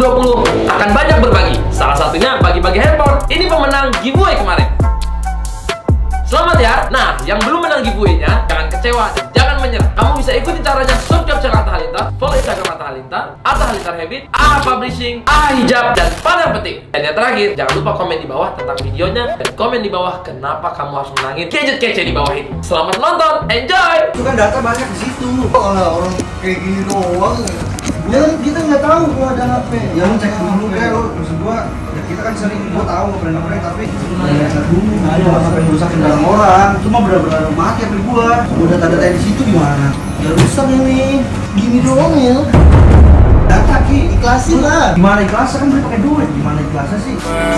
2020 akan banyak berbagi. Salah satunya bagi-bagi handphone. Ini pemenang giveaway kemarin. Selamat ya. Nah, yang belum menang giveaway-nya jangan kecewa dan jangan menyerah. Kamu bisa ikuti caranya. Subscribe channel Atta Halilintar, follow Instagram Atta Halilintar, Atta Halilintar Habit, A Publishing, A Hijab, dan paling penting dan yang terakhir, jangan lupa komen di bawah tentang videonya dan komen di bawah kenapa kamu harus menangin gadget kece di bawah ini. Selamat menonton, enjoy. Itu kan data banyak di situ. Kalau orang kayak gini doang, ya kita nggak tahu kalau ada HP. Ya lu cek dulu kayak lu, maksud gua. Ya kita kan sering, gua tahu pernah tapi cek dulu. Ada sampai rusakin barang orang. Cuma benar-benar mati HP gua. Udah tanda di situ gimana? Ya rusak ini. Gini doang ya. Data ki, ikhlasin lah. Gimana ikhlasnya kan beli pakai duit. Gimana ikhlasnya sih?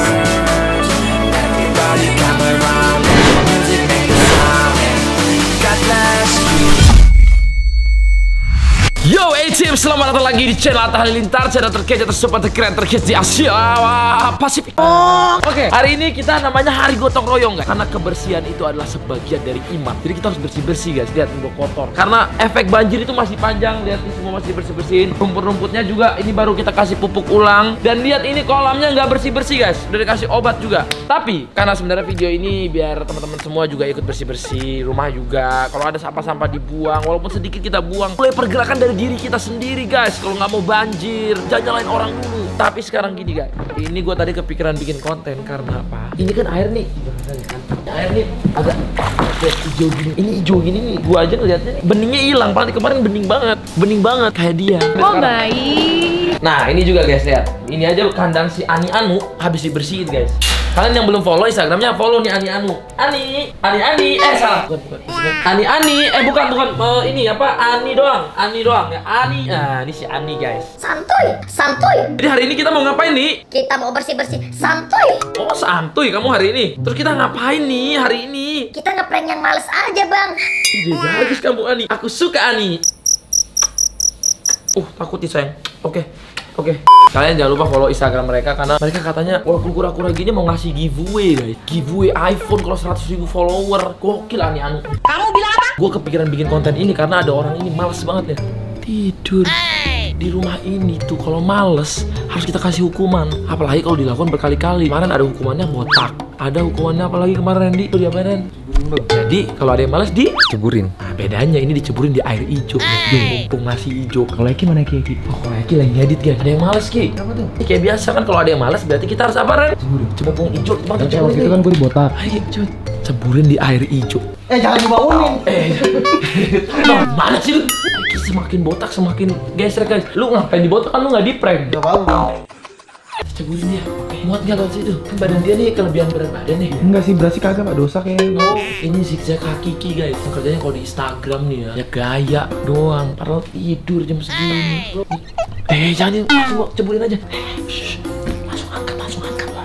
Yo, A-Team, selamat datang lagi di channel Atta Halilintar, channel terkece, tersuper, terkeren, terhits di Asia Pasifik. Oke, hari ini kita namanya hari gotong royong, guys. Karena kebersihan itu adalah sebagian dari iman. Jadi kita harus bersih-bersih, guys. Lihat, udah kotor. Karena efek banjir itu masih panjang. Lihat, ini semua masih bersih-bersihin. Rumput-rumputnya juga, ini baru kita kasih pupuk ulang. Dan lihat, ini kolamnya nggak bersih-bersih, guys. Udah dikasih obat juga. Tapi, karena sebenarnya video ini biar teman-teman semua juga ikut bersih-bersih. Rumah juga, kalau ada sampah-sampah dibuang, walaupun sedikit kita buang. Mulai pergerakan dari diri kita sendiri, guys. Kalau nggak mau banjir, jangan nyalain orang dulu. Tapi sekarang gini, guys, ini gue tadi kepikiran bikin konten karena apa? Ini kan air nih, air nih agak hijau gini. Ini hijau gini nih, gue aja ngeliatnya nih, beningnya hilang. Paling kemarin bening banget kayak dia. Oh baik. Nah ini juga, guys, lihat. Ini aja kandang si Ani Anu habis dibersihin, guys. Kalian yang belum follow Instagramnya, follow nih Ani Anu. Ani, salah. Bukan. Ani, bukan. Ini apa? Ani doang ya. Ani. Nah, ini si Ani, guys. Santuy. Jadi hari ini kita mau ngapain nih? Kita mau bersih-bersih. Santuy. Oh, santuy kamu hari ini. Terus kita ngapain nih hari ini? Kita ngeprank yang males aja, Bang. Ide bagus kamu, Ani. Aku suka, Ani. Takut nih, sayang. Oke. Kalian jangan lupa follow Instagram mereka karena mereka katanya walaupun kura-kura gini mau ngasih giveaway, guys. Giveaway iPhone kalau 100.000 follower. Gokil, Ani Anu. Kamu bilang apa? Gue kepikiran bikin konten ini karena ada orang ini males banget ya tidur di rumah ini tuh. Kalau males harus kita kasih hukuman, apalagi kalau dilakukan berkali-kali. Kemarin ada hukumannya botak, ada hukumannya apalagi kemarin Randy tuh diapain? Jadi kalau ada yang males diceburin. Nah bedanya ini diceburin di air hijau. Mumpung masih hijau. Kalau Eki mana Eki? Kalau Eki lagi ngedit, guys. Ada yang males, Ki. Apa tuh? Ini kayak biasa kan, kalau ada yang males berarti kita harus apa, Ren? Ceburin. Mumpung hijau, bang. Waktu itu kan gue dibotak. Ayo cepet ceburin di air hijau. Jangan dibangunin. Mana sih lu? Eki semakin botak semakin geser, guys. Lu ngapain dibotak kan, lu nggak di prank? Gak apa-apa. Ceburin dia. Muat nggak lewat situ? Kan badan dia nih kelebihan berat badan nih. Enggak sih, berarti kagak, Pak. Dosa kayaknya. Oh, ini zigzag kaki, guys. Yang kerjanya kalau di Instagram nih ya gaya doang. Padahal tidur jam segini. Jangan, langsung ceburin aja. Langsung angkat lah.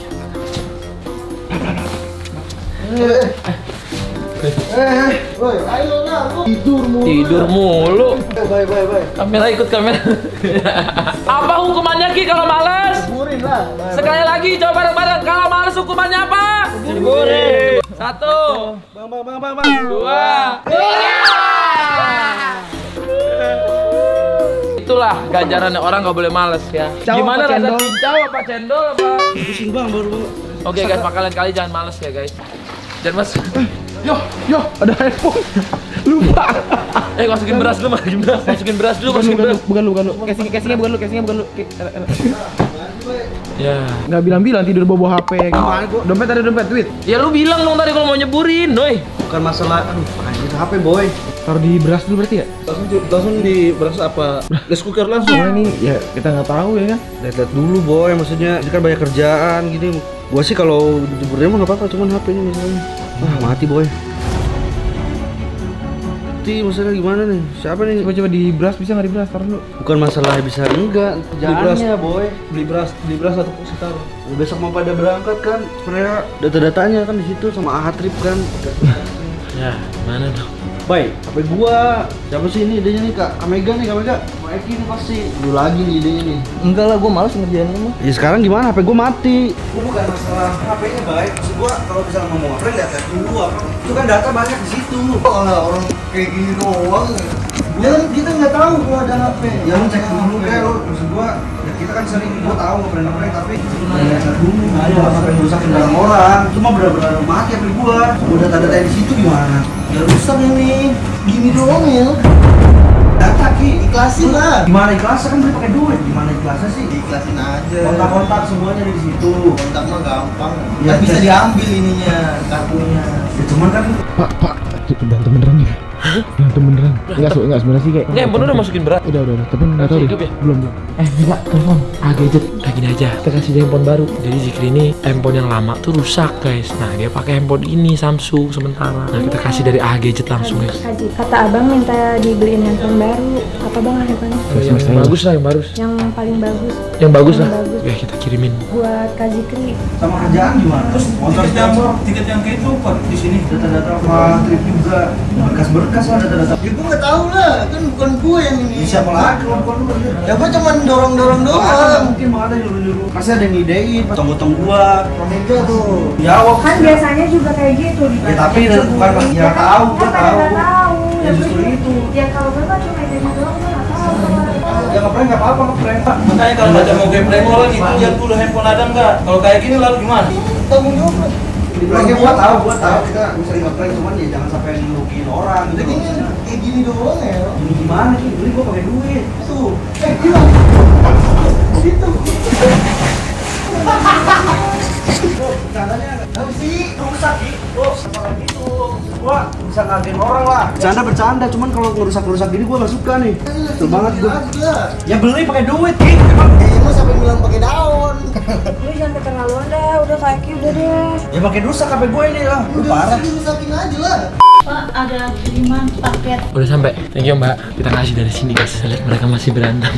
Woi, ayo lah, Tidur mulu. Baik. Kamera ikut kamera. Apa hukumannya, Ki, kalau malas? Ceburin lah. Sekali lagi coba bareng-bareng. Kalau malas hukumannya apa? Ceburin. 1, Bang. 2, 3. Itulah ganjarannya orang nggak boleh males ya. Gimana rasa cincau apa cendol apa? Pusing, Bang, baru. Oke, guys, makanan kali jangan males ya, guys. Jangan mas. Yo, ada iPhone. Lupa. Masukin beras dulu. Bukan lu. Casingnya bukan lu. Ya. Nggak bilang tidur bawa HP. Gimana gua? Dompet ada duit. Ya lu bilang dong tadi kalau mau nyeburin, doi. Bukan masalah, anjir HP, boy. Taruh di beras dulu berarti ya? Langsung di beras apa? Rice cooker langsung. Soalnya ini ya kita nggak tahu ya kan. Lihat dulu, boy. Maksudnya ini kan banyak kerjaan gini. Gua sih kalau jeburnya mah nggak apa-apa, cuman HP-nya misalnya. Mati, boy. Masalah gimana nih? Siapa nih? Coba di beras, bisa nggak di beras? Taruh dulu. Bukan masalah bisa enggak. Kerjaannya, boy. Beli beras atau sekitar. Besok mau pada berangkat kan. Sebenarnya data-datanya kan di situ sama AHA Trip kan. Ya, mana dong? Baik, HP gua. Siapa sih ini idenya nih, Kak? Kak Mega nih, Kak Mega. Kak Eki nih pasti. Dulu lagi nih idenya nih. Enggak lah, gua malas ngerjainnya mah. Ya sekarang gimana? HP gua mati. Gua bukan masalah HP-nya baik. Maksud gua kalau misalnya mau ngeprank lihat dulu apa. Itu kan data banyak di situ. Kalau orang kayak gini doang. Ya kita nggak tahu kalau ada HP. Ya lu cek dulu kayak lu. Maksud gua ya kita kan sering, gua tahu prank tapi nggak dulu. Nggak sampai merusakin barang orang. Cuma benar-benar mati HP gua. Udah tanda di situ gimana? Ya rusak ini. Gini doang ya. Data Ki, ikhlasin lah. Gimana ikhlasnya kan beli pakai duit. Gimana ikhlasnya sih? Ikhlasin aja. Kontak-kontak semuanya di situ. Kontak mah gampang. Ya bisa diambil ininya, kartunya. Ya cuman kan Pak, berantem beneran nih. Berantem beneran. Enggak sebenarnya sih kayak. Ini handphone udah masukin berat. Udah. Tapi enggak tahu deh. Hidup ya? Belum. Enggak, telepon. Gadget. Kayak gini aja, kita kasih dia handphone baru. Jadi Zikri ini handphone yang lama tuh rusak guys. Nah dia pakai handphone ini Samsung sementara. Nah kita kasih dari Gadget langsung guys. Kata abang minta dibeliin handphone baru. Apa bang handphonenya? Yang bagus lah, yang bagus. Yang paling bagus. Yang bagus lah. Bagus. Ya kita kirimin. Buat Kak Zikri. sama kerjaan gimana? Terus motor tiket yang kayak itu Pak di sini data-data apa trip juga berkas-berkas lah data-data. Ya gue nggak tahu lah, kan bukan gue yang ini. Siapa lagi kalau bukan lu? Ya gue cuma dorong-dorong doang. Mungkin mau ada nyuruh-nyuruh. Pasti ada yang idein, tong-tong gua, meja tuh. Ya Kan biasanya juga kayak gitu. Ya tapi bukan ya tahu, gua tahu. Ya justru itu. Ya kalau gue kan cuma ide doang, gue nggak tahu. Ya nggak apa-apa ngeprank. Makanya kalau ada mau game prank orang itu lihat dulu handphone ada nggak. Kalau kayak gini lalu gimana? Tanggung jawab. Di pranknya gua tahu kita sering ngeprank cuman ya jangan sampai ngerugiin orang. Jadi gini kayak gini doang ya. Ini gimana sih? Beli gua pakai duit. Tuh. Gila. Situ. Bercandanya apa sih? Rusak sih. Sama lagi tuh. Gua bisa ngagetin orang lah. Bercanda, cuman kalau ngerusak gini gua nggak suka nih. Betul banget gua. Ya beli pakai duit, Ki. Emang lu sampai bilang pakai daun. Lu jangan keterlaluan dah, udah kayak udah deh. Ya pakai rusak HP gue ini lah. Lu parah. Rusakin aja lah. Pak, ada kiriman paket. Udah sampai. Thank you Mbak. Kita kasih dari sini guys. Saya lihat mereka masih berantem.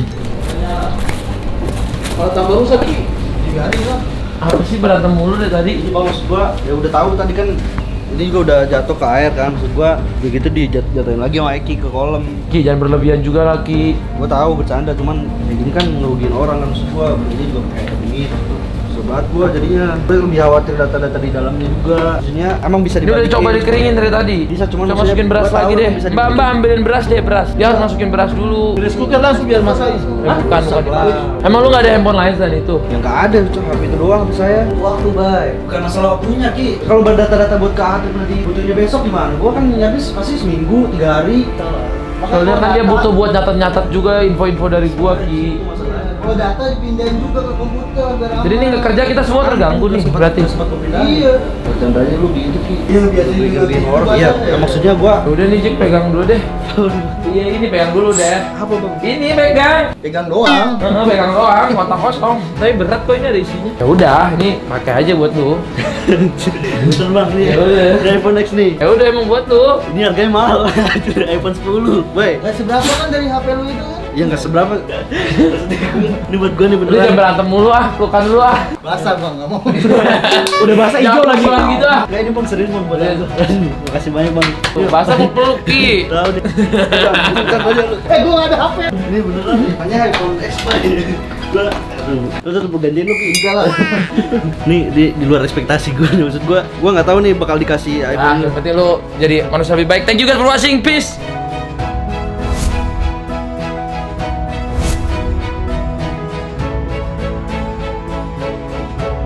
Kalau tambah rusak Ki, dibiarin lah. Apa sih berantem mulu dari tadi? Maksud gua ya udah tahu tadi kan ini juga udah jatuh ke air kan, maksud gua begitu dijatuhin lagi sama Eki ke kolam. Ki jangan berlebihan juga lah Ki. Gua tahu bercanda cuman kayak gini kan ngerugiin orang kan, maksud gua ini juga kayak begini sobat gua jadinya gua lebih khawatir data-data di dalamnya juga. Maksudnya emang bisa Ini udah coba dikeringin dari tadi. Bisa, cuman coba maksudnya masukin beras gua tahu lagi deh. bisa Mbak ambilin beras deh, beras. Dia harus masukin beras dulu. Rice cooker langsung biar masak. Bukan dipakai. Emang lu nggak ada handphone lain selain itu? Ya nggak ada, cuma HP itu doang HP saya. Waktu baik. Bukan masalah waktunya Ki. Kalau data-data buat ke ATM nanti butuhnya besok gimana? Gua kan nyabis pasti seminggu, 3 hari. Soalnya kan dia butuh buat nyatet-nyatet juga info-info dari gua Ki. Kalau data dipindahin juga ke komputer. Jadi ini nggak kerja kita semua terganggu nih berarti. Iya. Bercandanya lu gitu Ki. Iya biasanya ngerugiin orang. Iya, ya, maksudnya gua Udah nih Jik pegang dulu deh. Iya ini pegang dulu deh. apa Bang? Ini pegang. Pegang doang. Pegang doang, kotak kosong. Tapi berat kok ini ada isinya. Ya udah, ini pakai aja buat lu. Bener Bang nih. Ya udah. Dari iPhone X nih. Ya udah emang buat lu. Ini harganya mahal. Dari iPhone 10. Woi, Gak seberapa kan dari HP lu itu? ya nggak seberapa. Ini buat gua nih Lu jangan beneran. berantem mulu ah, pelukan dulu ah. Basah bang, gak mau. Udah basah hijau Jangan lagi. pelukan gitu ah. Nggak ini Bang serius Bang buat lu. Makasih banyak Bang. Tuh, basah mau peluk Ki. Tahu deh. Bukan aja lu. Gua gak ada HP. Ini beneran nih. Hanya iPhone X Pak. Gua lu tetep gantiin lu Ki. Enggak lah. Nih di luar ekspektasi gua nih, maksud gua nggak tahu nih bakal dikasih Ah, iPhone. yang penting lu jadi manusia lebih baik. Thank you guys for watching. Peace.